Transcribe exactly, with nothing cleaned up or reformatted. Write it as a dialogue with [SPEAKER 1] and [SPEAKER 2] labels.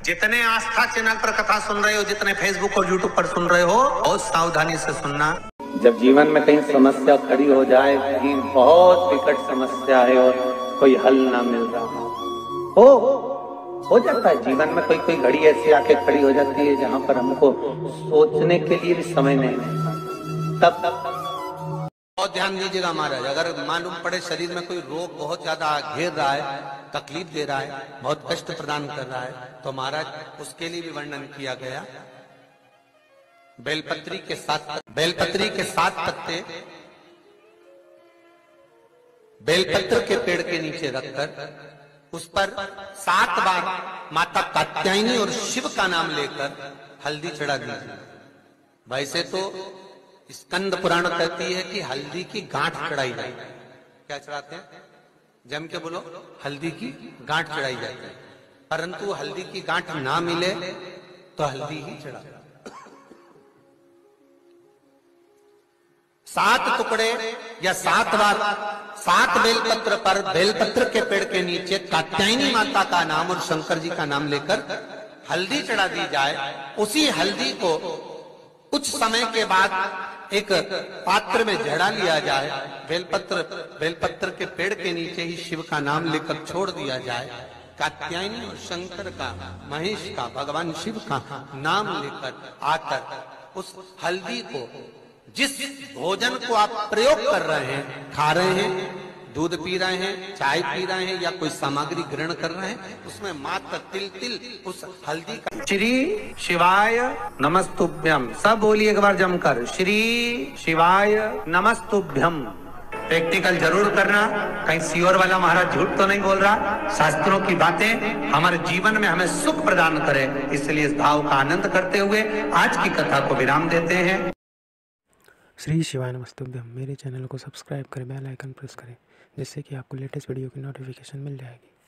[SPEAKER 1] जितने आस्था चैनल पर कथा सुन रहे हो, जितने फेसबुक और यूट्यूब पर सुन रहे हो, बहुत सावधानी से सुनना।
[SPEAKER 2] जब जीवन में कहीं समस्या खड़ी हो जाए, कहीं बहुत विकट समस्या है और कोई हल ना मिल रहा हो हो जाता है जीवन में, कोई कोई घड़ी ऐसी आके खड़ी हो जाती है जहां पर हमको सोचने के लिए भी समय नहीं मिलता। तब तब
[SPEAKER 1] बहुत ध्यान दीजिएगा महाराज, अगर मालूम पड़े शरीर में कोई रोग बहुत ज्यादा घेर रहा है, तकलीफ दे रहा है, बहुत कष्ट प्रदान कर रहा है, तो महाराज उसके लिए भी वर्णन किया गया। बेलपत्री के सात बेलपत्री के सात पत्ते बेलपत्र के पेड़ के नीचे रखकर उस पर सात बार माता कात्यायनी और शिव का नाम लेकर हल्दी चढ़ा दीजिए। वैसे तो स्कंद पुराण कहती है कि हल्दी की गांठ चढ़ाई जाए। क्या चढ़ाते हैं? जम के बोलो, हल्दी की गांठ चढ़ाई जाती है, परंतु हल्दी की गांठ ना मिले तो हल्दी ही चढ़ा। सात टुकड़े या सात बार सात बेलपत्र पर बेलपत्र के पेड़ के नीचे कात्यायनी माता का नाम और शंकर जी का नाम लेकर हल्दी चढ़ा दी जाए। उसी हल्दी को कुछ समय के बाद एक पात्र में जड़ा लिया जाए, बेलपत्र बेलपत्र के पेड़ के नीचे ही शिव का नाम लेकर छोड़ दिया जाए। कात्यायनी और शंकर का, महेश का, भगवान शिव का नाम लेकर आकर उस हल्दी को, जिस भोजन को आप प्रयोग कर रहे हैं, खा रहे हैं, दूध पी रहे हैं, चाय पी रहे हैं या कोई सामग्री ग्रहण कर रहे हैं, उसमें मात्र तिल तिल उस हल्दी का श्री शिवाय नमस्तुभ्यम, सब बोलिए एक बार जमकर, श्री शिवाय नमस्तुभ्यम। प्रैक्टिकल जरूर करना, कहीं सियोर वाला महाराज झूठ तो नहीं बोल रहा। शास्त्रों की बातें हमारे जीवन में हमें सुख प्रदान करे, इसलिए इस भाव का आनंद करते हुए आज की कथा को विराम देते हैं।
[SPEAKER 3] श्री शिवाय नमस्तुभ्यम। मेरे चैनल को सब्सक्राइब करें, बेल आइकन प्रेस करें, जिससे कि आपको लेटेस्ट वीडियो की नोटिफिकेशन मिल जाएगी।